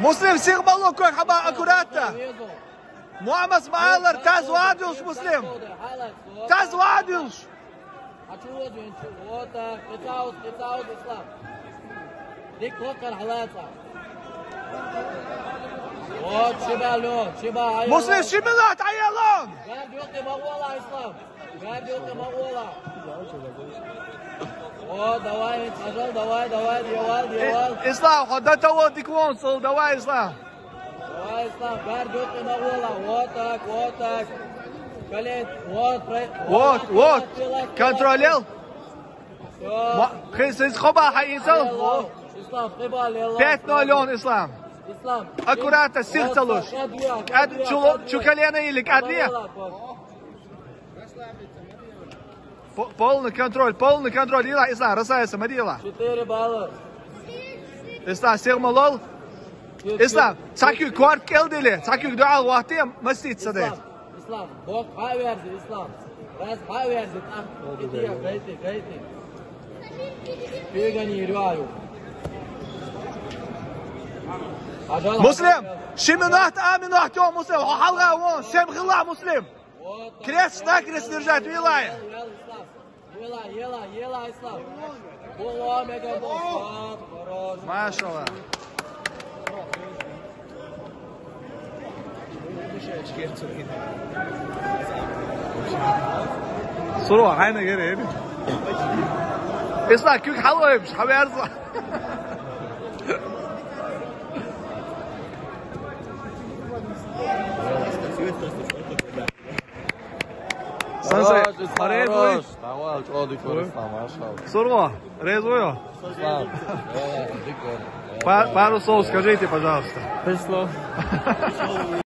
مسلم سيغ مالوكو حبا أكوراتا معمس معالر تاز واديوش مسلم تاز واديوش مسلم شبلات عيالون давай, пожалуйста, давай, дьявол. Ислам, ходата вот и консул, давай, Ислам. Давай, Ислам, гордюк и Магула, вот так. Колет, вот, контролил. Хисис хоба хаисал. Ислам, хибал, 5-0 Ислам. Ислам. Аккуратно, сихталуш. Чу колено или адлия? Полный контроль. Ила, Ислам, Расайса, Мадила. 4 балла. Ислам, Сирмалол. Ислам, Сакюк, кварт келдили. Сакюк дуал вахте, мастит садет. Ислам, бок хайверзи, Ислам. Раз хайверзи, там, идия, гайти. Пегани, рюаю. مسلم شمنات آمنات يوم مسلم حلقة وون سم خلا مسلم كريس ناكريس نرجع ولاية يلا إسلام ما شاء الله صروح عينه غير هنا اسمع كيك حلوة مش حبي ارزع Сансай, резуй. Давай, чоди користам, машал. Сурво, резую. Пару слов скажите, пожалуйста. 5 слов.